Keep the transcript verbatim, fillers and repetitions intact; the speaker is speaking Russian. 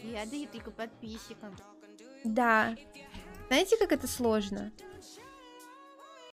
Я даю только подписчикам. Да. Знаете, как это сложно?